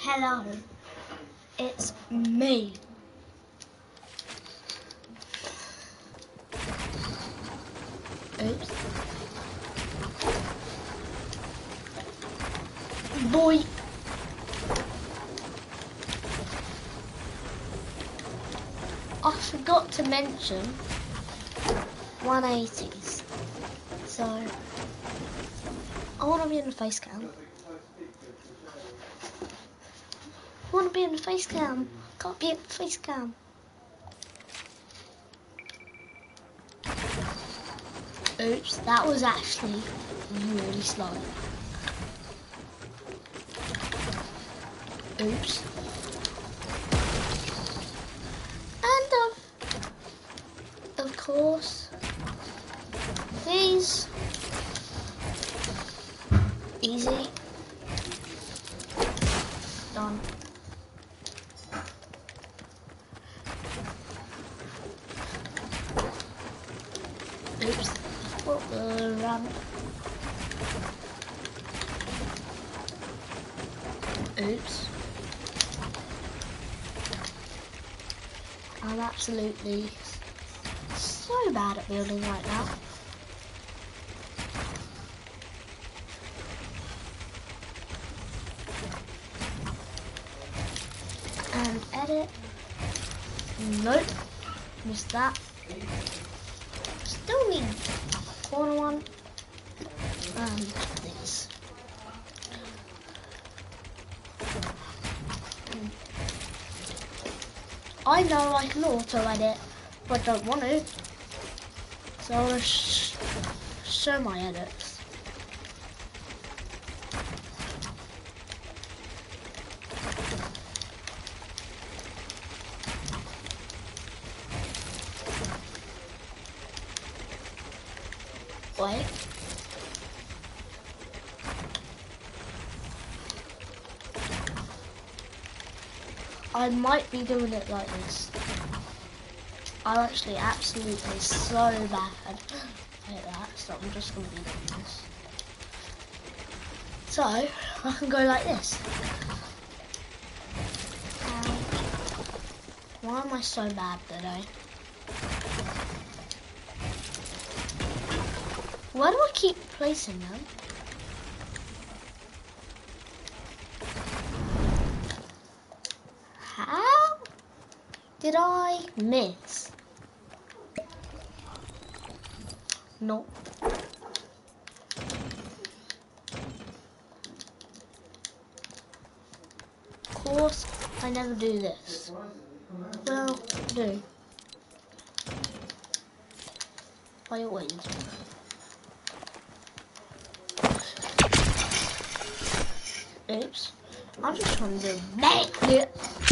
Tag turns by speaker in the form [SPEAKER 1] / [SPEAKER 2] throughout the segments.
[SPEAKER 1] Hello, it's me. Oops. Boy. I forgot to mention 180s. So, I want to be in the face cam. I want to be in the face cam. Can't be in the face cam. Oops, that was actually really slow. Oops. And of course, these. Easy. Done. Oops. Well, ramp. Oops. I'm absolutely so bad at building right now. And edit. Nope. Missed that. Still need corner one. And this. I know I can auto edit, but don't want to. So I want to show my edits. Wait. I might be doing it like this. I'm actually absolutely so bad at that, so I'm just going to be doing this. So, I can go like this. Why am I so bad today? Why do I keep placing them? How did I miss? No. Of course, I never do this. Well, I do. I always do. Oops. I'm just trying to do a backflip.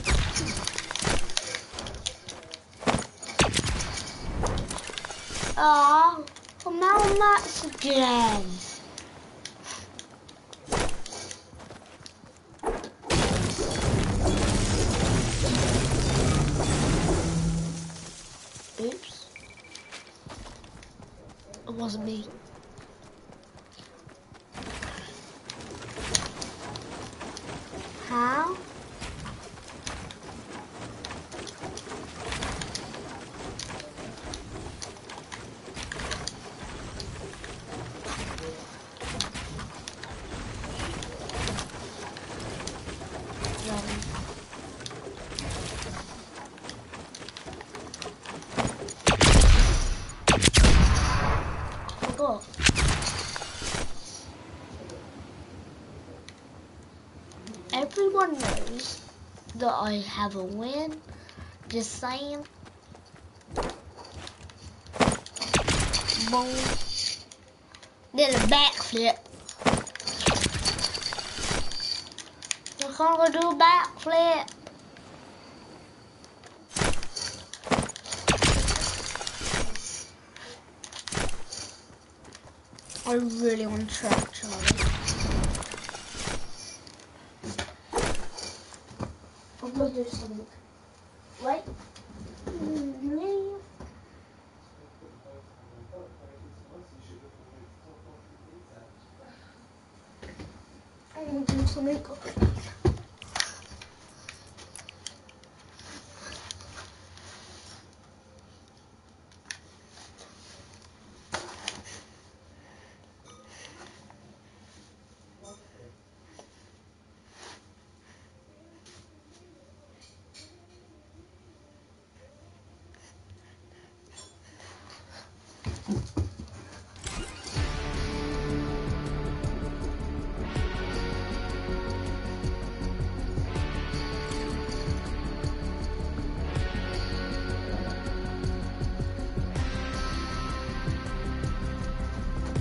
[SPEAKER 1] Ah, I'm out on that again. Oops. It wasn't me. How? Forgot. Everyone knows that I have a win. Just saying. Boom. Did a backflip. We're gonna do a backflip. I really want to track Charlie. I'm gonna do something. Wait. Leave. I'm gonna do something.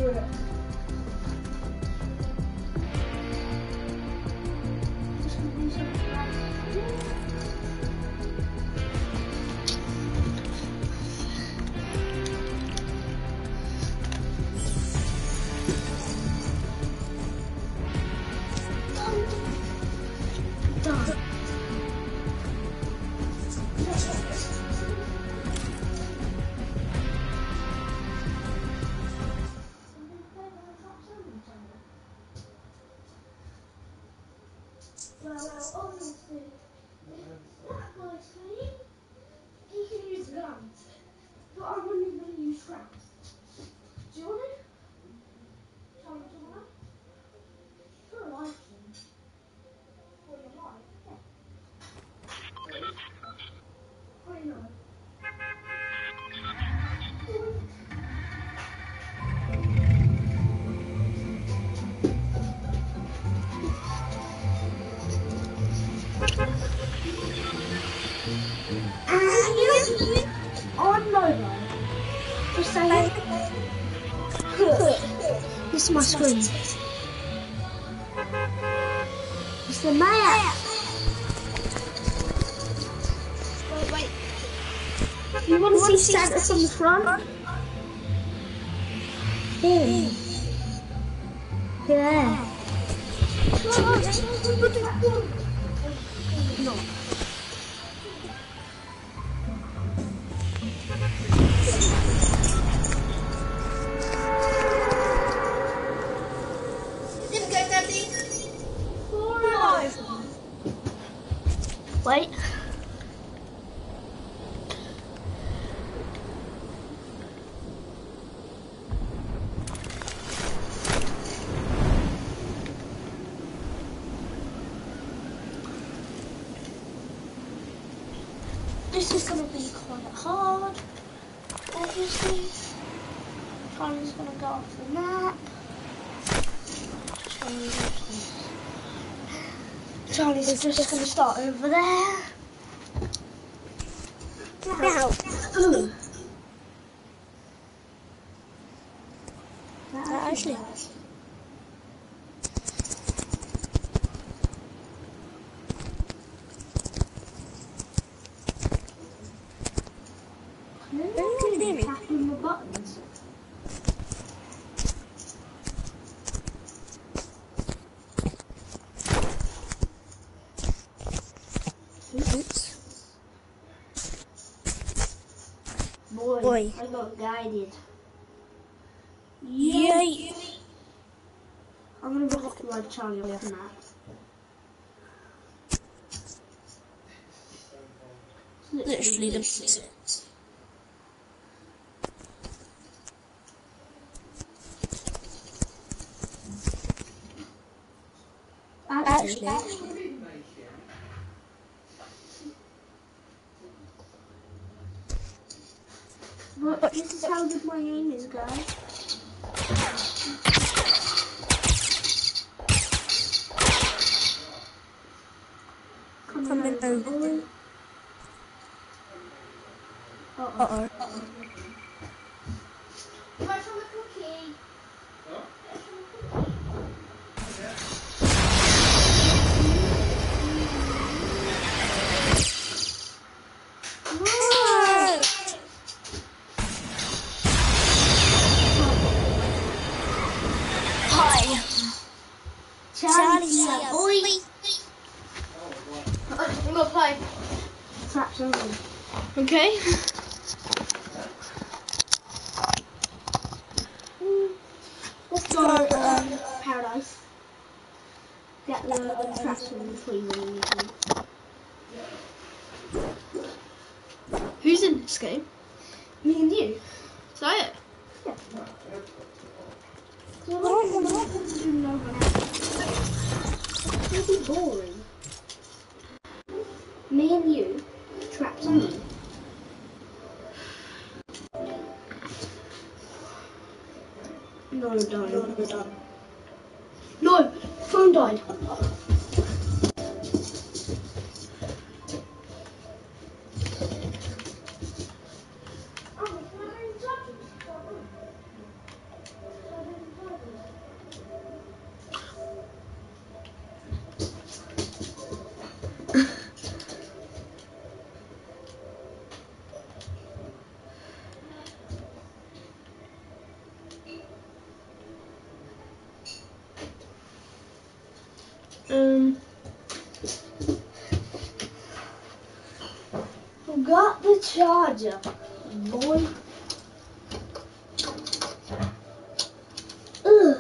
[SPEAKER 1] through it. Just gonna do something like done. Well, obviously, that guy's clean. He can use guns, but I'm only going to use traps. Do you want it? Tell me, do you want it? Sure, I like him. Well, you might, yeah. I know. On mobile. Just say it. This is my screen. It's the map.
[SPEAKER 2] Wait.
[SPEAKER 1] You want to see Santa from the front? Him. Yeah. No.
[SPEAKER 2] Didn't go, Daddy.
[SPEAKER 1] Wait. This is going to be quite hard, obviously. Charlie's going to go off the map. Charlie's just going to start over there.
[SPEAKER 2] Now. Actually.
[SPEAKER 1] Tapping the buttons.
[SPEAKER 2] Oops.
[SPEAKER 1] Boy, I got guided.
[SPEAKER 2] Yay.
[SPEAKER 1] I'm gonna block like Charlie off the map.
[SPEAKER 2] Literally the basics. Actually.
[SPEAKER 1] But this is how good my aim is, guys.
[SPEAKER 2] Coming over. Uh-oh.
[SPEAKER 1] Charlie's a boy.
[SPEAKER 2] I'm gonna play.
[SPEAKER 1] Traps only.
[SPEAKER 2] Okay.
[SPEAKER 1] Let's go Paradise. Get the traps from the tree when we need them.
[SPEAKER 2] Who's in this game?
[SPEAKER 1] Me and you.
[SPEAKER 2] Is that it?
[SPEAKER 1] Yeah. I don't want to do no one else. It's really boring. Me and you, traps only. No, don't. No, phone died. charger, boy. Ugh.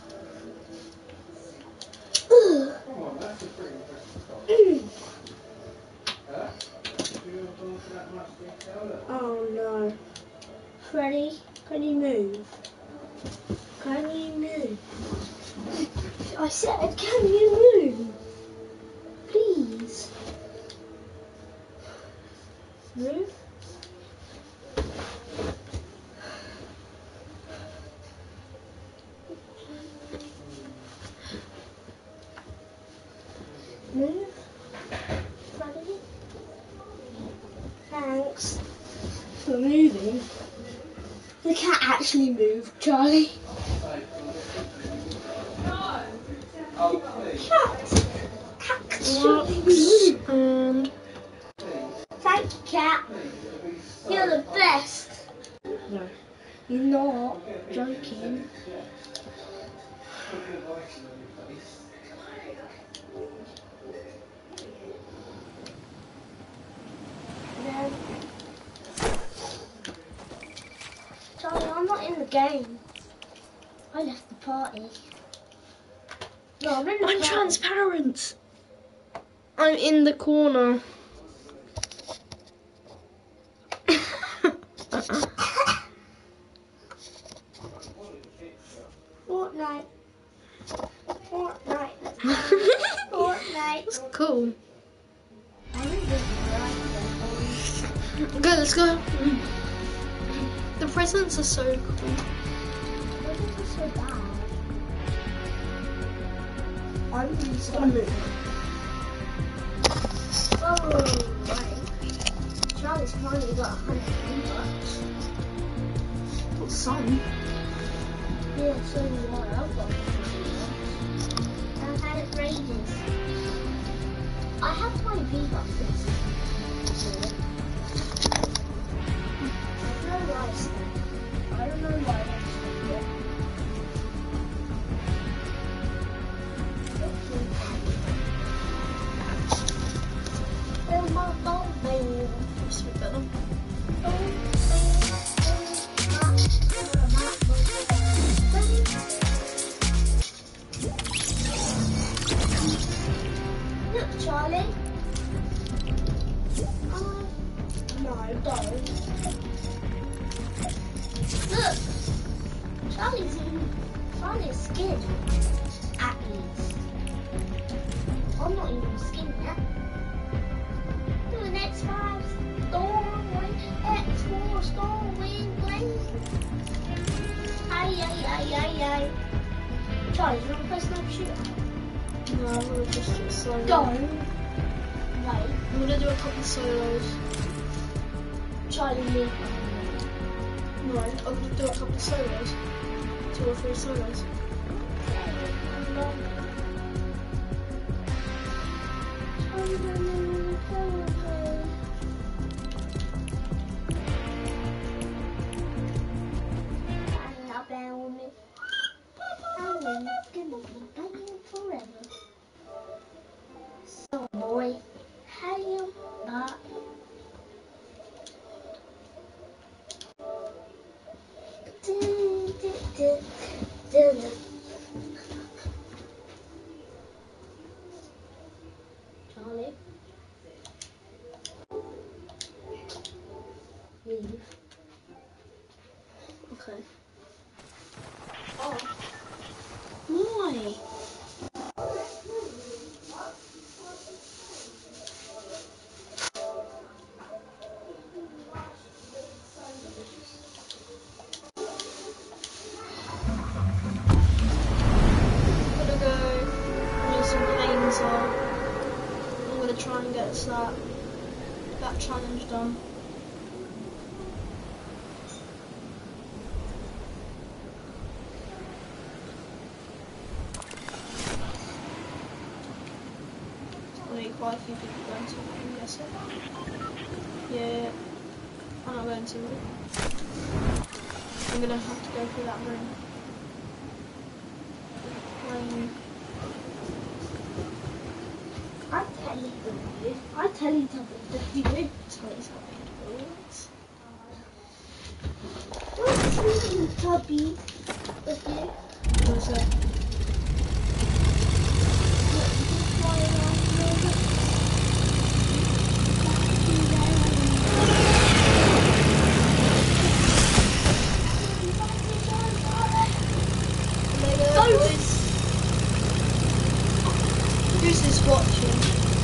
[SPEAKER 1] Ugh.
[SPEAKER 3] Come on, that's a pretty impressive start. Huh? Do you have gone to that much detail?
[SPEAKER 1] Oh no. Freddy, can you move? Can you move? I said, can you move? Please. Move. Move. Freddy. Thanks for moving. The cat actually moved, Charlie.
[SPEAKER 3] Oh, please.
[SPEAKER 1] Cat! Actually moved.
[SPEAKER 2] And
[SPEAKER 1] Thank you, cat. You're the best. No, you're not. Joking. No. Charlie, I'm not in the game. I left the party. No, I'm in the
[SPEAKER 2] I'm
[SPEAKER 1] party.
[SPEAKER 2] transparent. I'm in the corner.
[SPEAKER 1] Fortnite. Fortnite. Fortnite.
[SPEAKER 2] That's cool.
[SPEAKER 1] I'm in the right.
[SPEAKER 2] Okay, let's go. The presents are so cool.
[SPEAKER 1] Why is it so bad? I'm just gonna move. Oh, right. Charlie's finally got 100 V-Bucks.
[SPEAKER 2] Got some.
[SPEAKER 1] Yeah, so do I. I've got 100 V-Bucks. I've had it for ages. I have my V-Bucks. I don't know why I spent it. I don't know why I spent it.
[SPEAKER 2] That's a bit better.
[SPEAKER 1] Look, Charlie. No, don't. Look. Charlie's skin. At least. I'm not even skin yet. Do an X5 Stormwind, X4 Stormwind Blade. Ay. Charlie, do you want to play sniper shooter?
[SPEAKER 2] No, I'm gonna just do a solo.
[SPEAKER 1] Don't. Wait.
[SPEAKER 2] I'm gonna do a couple of solos.
[SPEAKER 1] Charlie, me.
[SPEAKER 2] No, I'm gonna do a couple of solos. 2 or 3 solos.
[SPEAKER 1] So, boy, how you back? Charlie, leave.
[SPEAKER 2] Okay.
[SPEAKER 1] Oh,
[SPEAKER 2] Why? I'm gonna go where some planes are. I'm gonna try and get us that challenge done. There'll be quite a few people going to it, I'm guessing. Yeah, I'm not going to it. I'm gonna have to go through that room.
[SPEAKER 1] I tell you, Teletubbies, you.
[SPEAKER 2] Sorry, it's not beautiful.
[SPEAKER 1] speed with you.
[SPEAKER 2] What's that?
[SPEAKER 1] Fly around a little bit.
[SPEAKER 2] Who's this watching?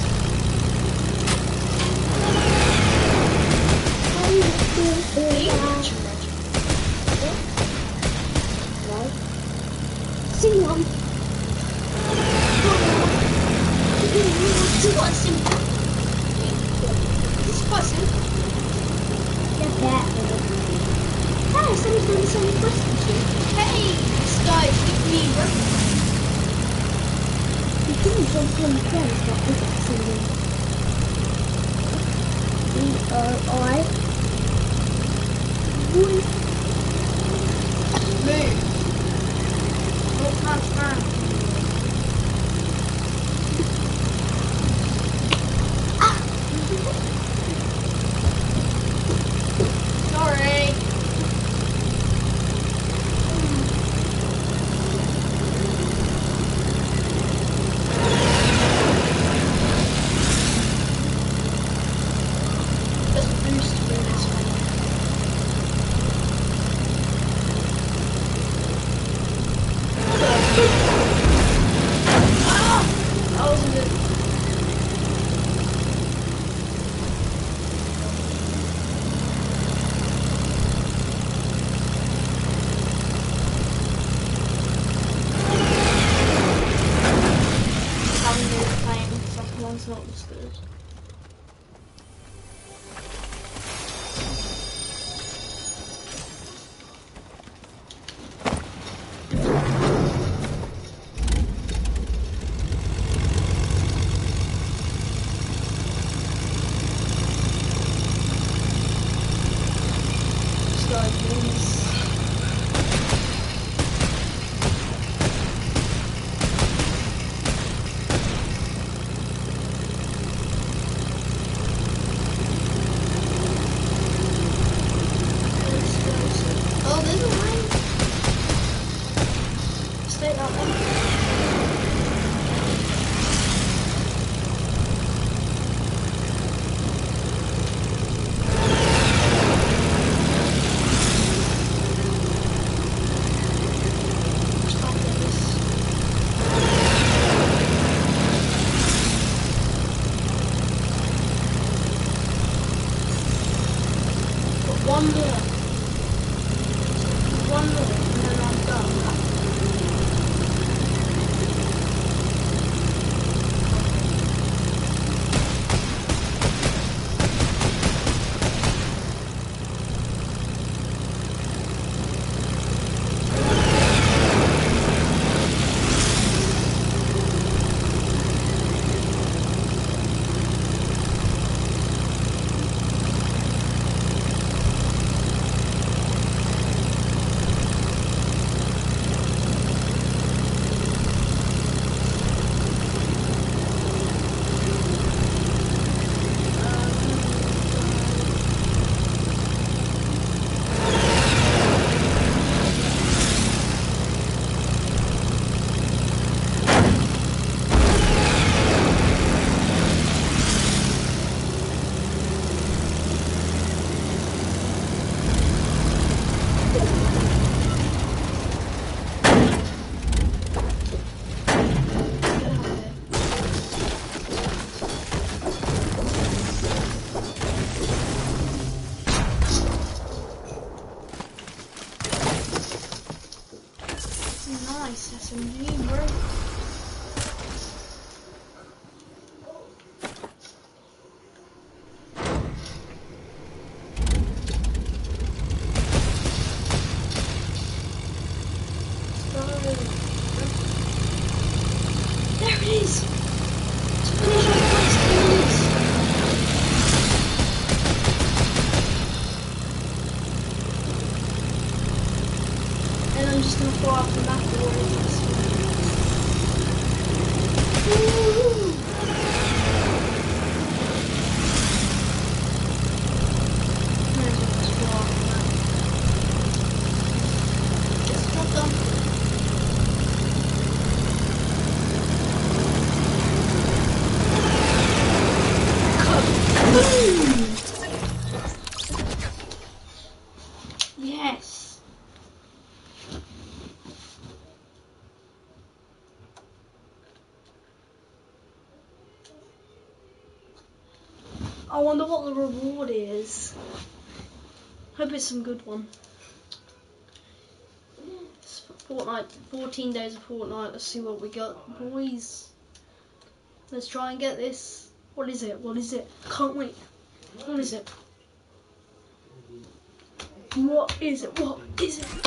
[SPEAKER 2] Are you watching, Reggie?
[SPEAKER 1] No. Sing one.
[SPEAKER 2] This is quite simple. This is quite simple.
[SPEAKER 1] Yeah, that. Hey, someone's doing some questions here.
[SPEAKER 2] Hey, this guy is with me, bro.
[SPEAKER 1] You couldn't jump on the planes, but I got singing. B-O-I.
[SPEAKER 2] Move. Not transparent. Sorry. Just boost through this one. Ah! That wasn't good. Having been playing the second one's not as good. Slide wins. Oh, there's a line. Stay that one. Stop this. But one more. One more, and then I'm done. Nice SMG, bro. There it is! To finish our quest, dudes! And I'm just gonna throw out the map or this one. Might as well just throw out the map. I wonder what the reward is. Hope it's some good one. It's Fortnite, 14 days of Fortnite. Let's see what we got, boys. Let's try and get this. What is it? What is it? Can't wait. What is it? What is it? What is it?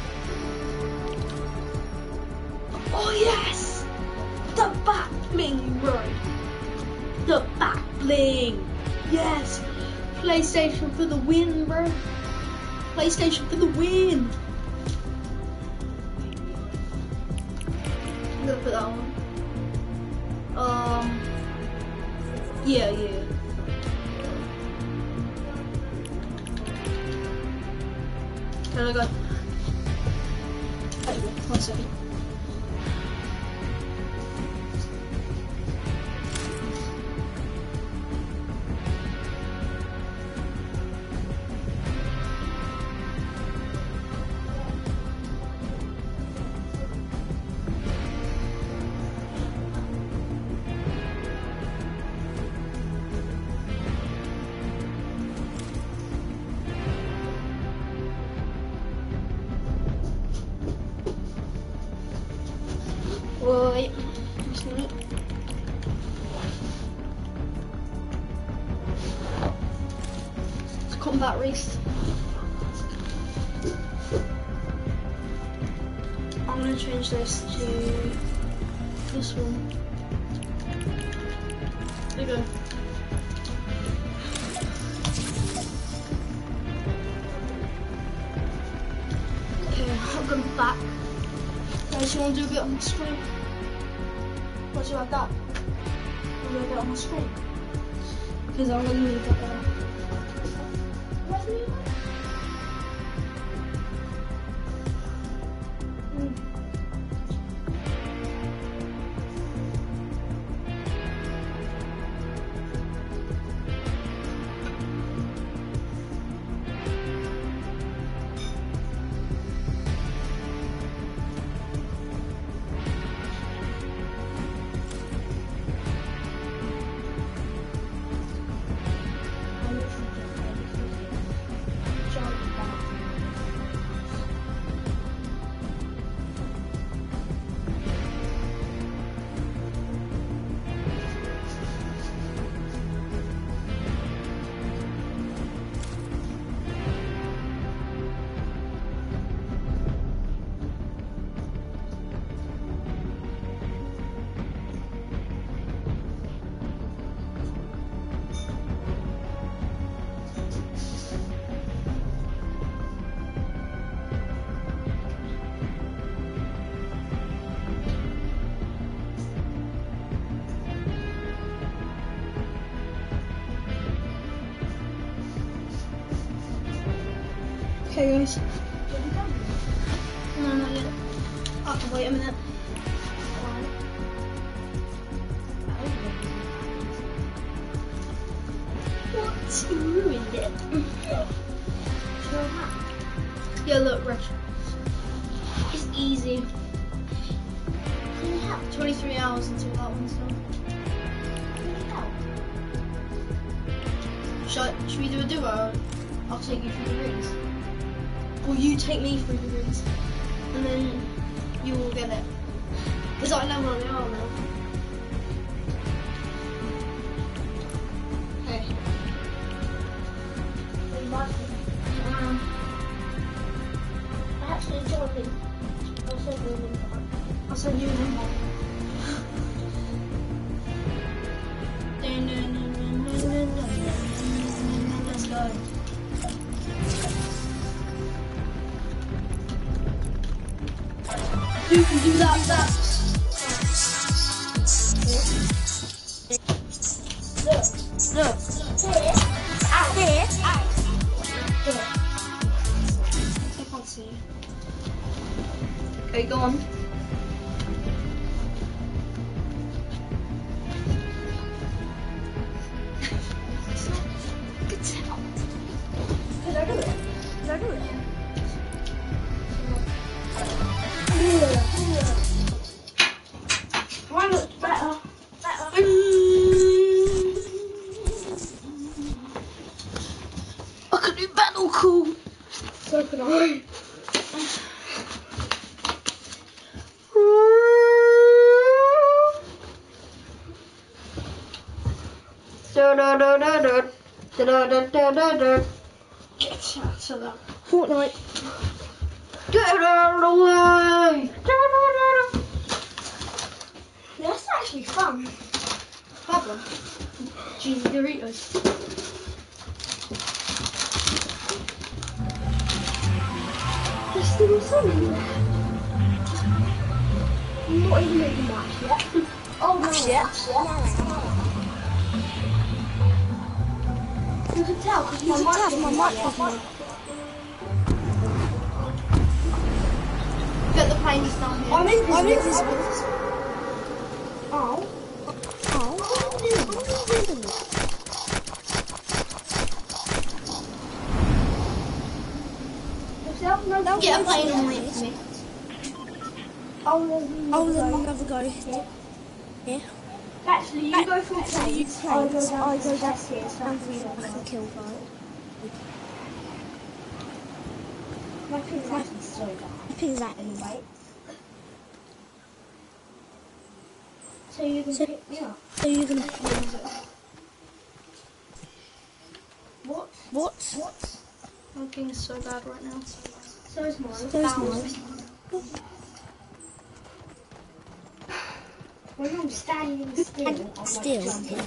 [SPEAKER 2] Oh yes! The back bling, bro. The back bling. Yes. PlayStation for the win, bro. PlayStation for the win. I'm gonna put that on. Yeah. There we go. There we go. 1 second. Wait. Just a minute. It's combat race. I'm gonna change this to this one. There you go. Okay, I'm going back. Guys, you want to do a bit on the screen? What do you like that? A little bit on the screen? Because I'm going to leave that there. What do you like? Okay guys. No, not yet. I have to wait a minute. What? You ruined it. Yeah, look, Rich. It's easy. 23 hours until that one's done. Should we do a duo? I'll take you through the rings. Or you take me through the rings. And then you will get it. Because I know where they are now. Okay.
[SPEAKER 1] Actually, joking.
[SPEAKER 2] I'll send you an invite. Let's go. You can do that. Look.
[SPEAKER 1] Here.
[SPEAKER 2] I can't see. Okay, go on.
[SPEAKER 1] Did I do it? Did I do it?
[SPEAKER 2] Get out of that.
[SPEAKER 4] Fortnite.
[SPEAKER 2] Get out of the way!
[SPEAKER 1] That's actually fun.
[SPEAKER 2] Have one. Cheesy Doritos.
[SPEAKER 1] There's still some in there. I'm not even making much yet. Oh no. You can tell because my microphone.
[SPEAKER 2] Get the planes down here.
[SPEAKER 1] I'm invisible.
[SPEAKER 4] I'm invisible.
[SPEAKER 1] Oh.
[SPEAKER 2] Get a plane and wait for me.
[SPEAKER 1] I'll
[SPEAKER 4] let another go. Here.
[SPEAKER 1] Actually, you go for planes. I go down here.
[SPEAKER 4] And we can kill guy.
[SPEAKER 1] My ping's actually so bad.
[SPEAKER 4] Ping's that anyway.
[SPEAKER 1] So you can pick me up.
[SPEAKER 4] So you can.
[SPEAKER 1] What?
[SPEAKER 2] My ping is so bad right now.
[SPEAKER 1] So is mine. When I'm standing still, I'm like jumping.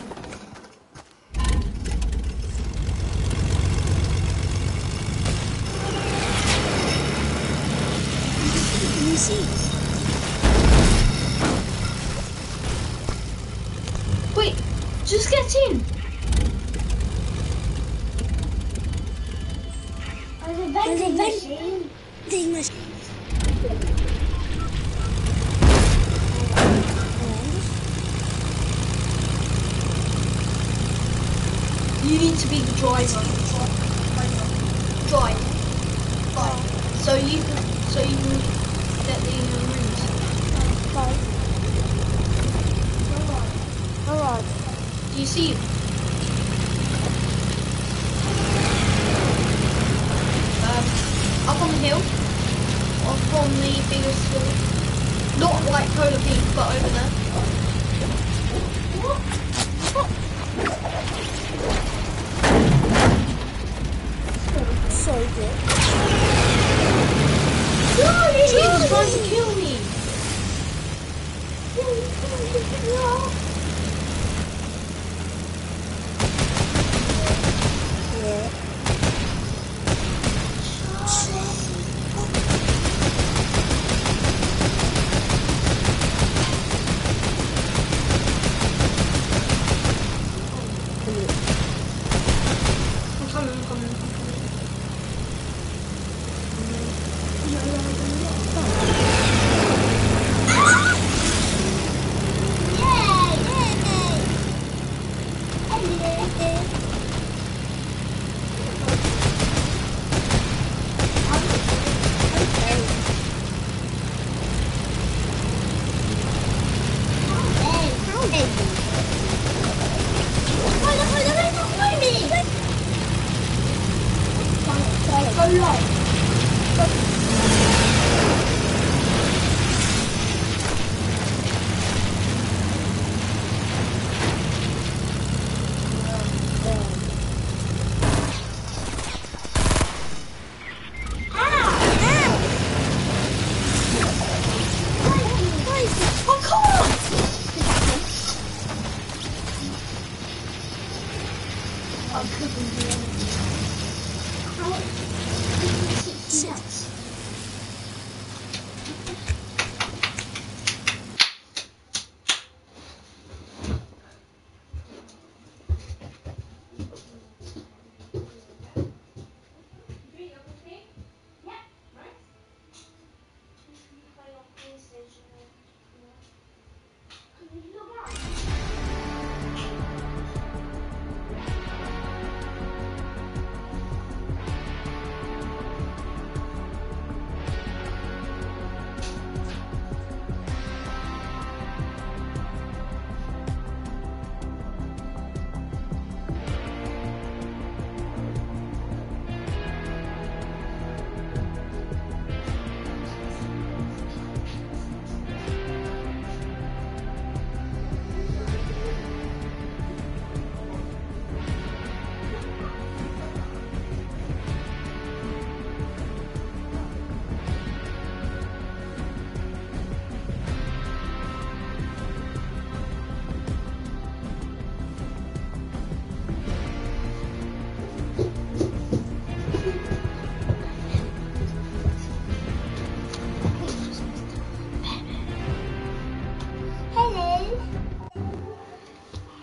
[SPEAKER 4] Can you see?
[SPEAKER 2] Wait, just get in.
[SPEAKER 1] There's a vending machine.
[SPEAKER 2] You need to be the driver. Drive. So you can get the rooms.
[SPEAKER 4] Alright.
[SPEAKER 2] Do you see? Up on the hill, up on the biggest hill, not like Polar Peak, but over there.
[SPEAKER 4] So good.
[SPEAKER 2] He's trying to kill me.
[SPEAKER 4] Yeah.
[SPEAKER 2] I'm coming.
[SPEAKER 1] Yeah!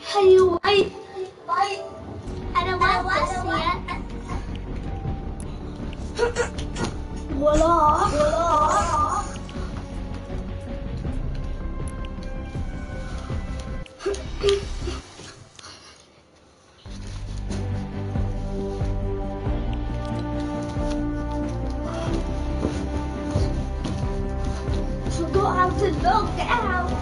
[SPEAKER 2] Hey, wait. I don't want to see it. Voila. Forgot how to log out.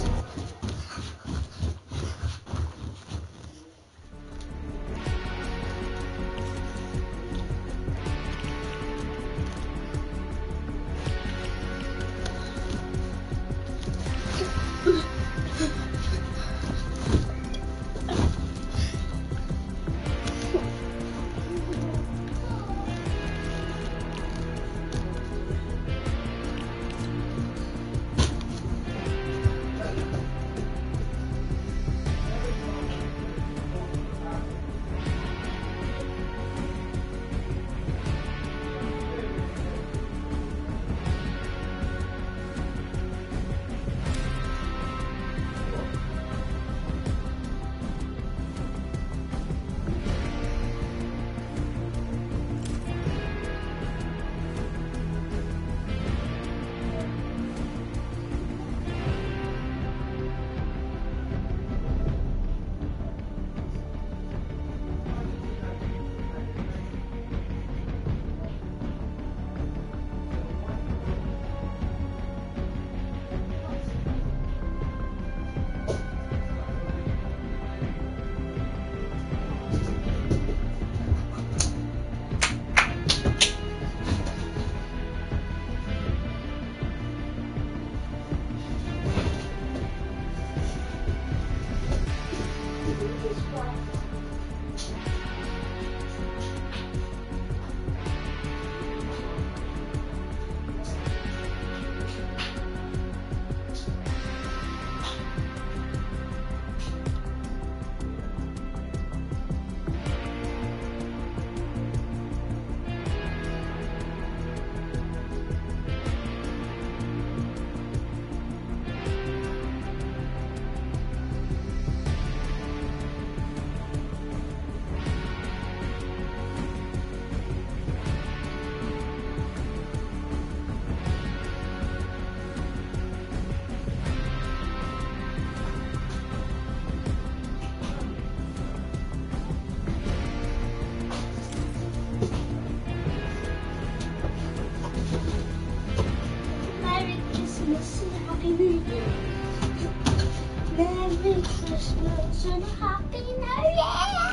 [SPEAKER 2] Merry Christmas and Happy New Year!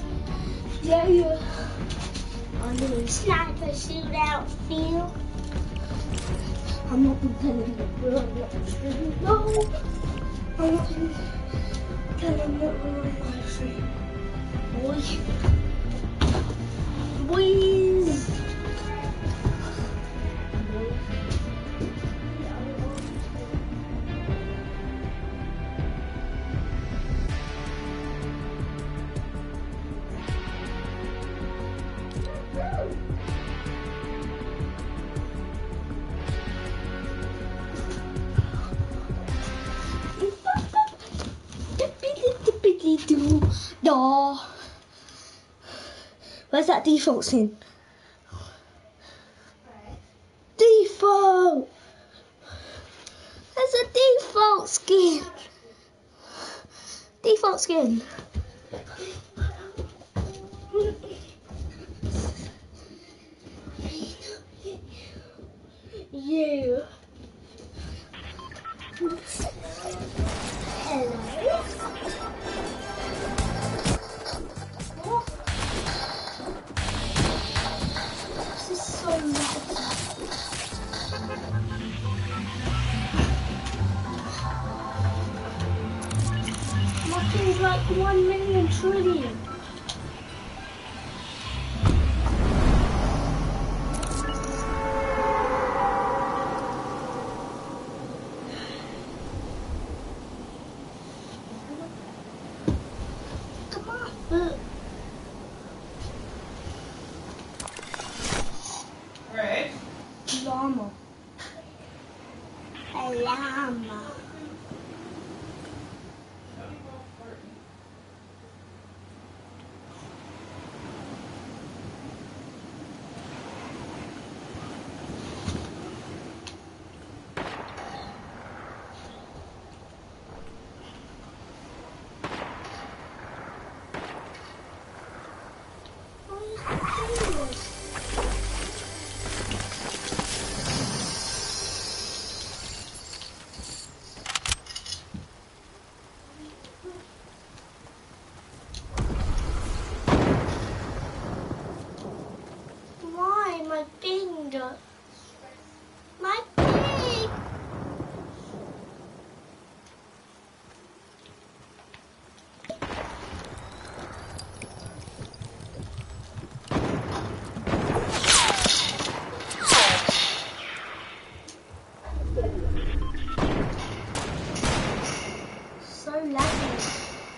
[SPEAKER 2] Yeah. I'm doing sniper shootout feel. I'm not telling the world what to do. No! I'm not telling the world what to do. Boys! Where's that default skin? Default! There's a default skin! Default skin! You. Hello. What? This is so loud. Nothing's like 1 million trillion. Llama. A llama.
[SPEAKER 1] lagging.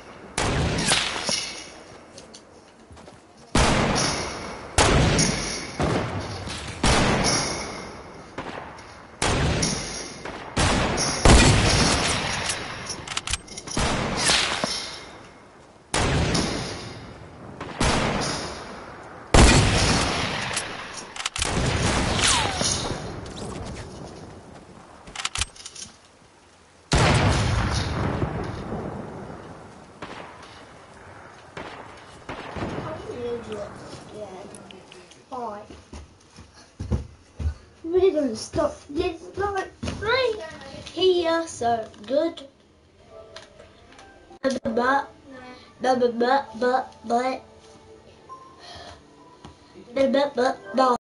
[SPEAKER 1] Alright. We're gonna stop this like right here, so good. But